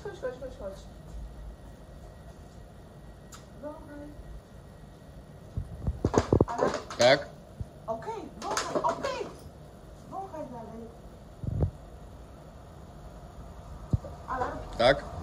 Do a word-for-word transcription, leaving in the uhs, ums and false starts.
chodź, chodź, chodź, chodź. Wąchaj. Alarm. Tak? Okej, wąchaj, okej. Wąchaj dalej. Alarm. Tak?